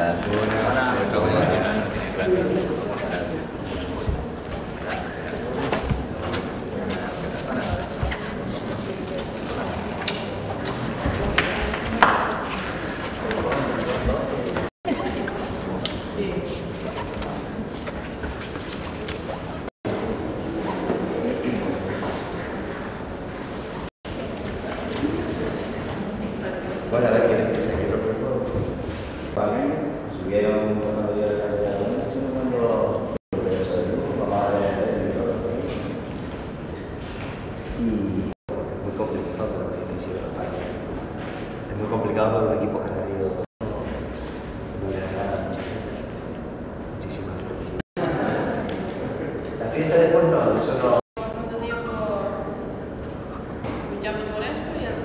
Bueno, a ver quién empieza aquí, por favor. Vale, subieron cuando yo era candidato, cuando vamos a ver el otro. Y es muy complicado para un edificio de España. Es muy complicado para un equipo que ha venido muy agradable, mucha gente, así que muchísimas felicidades. La fiesta después no, eso no. Bastante tiempo luchando por esto y al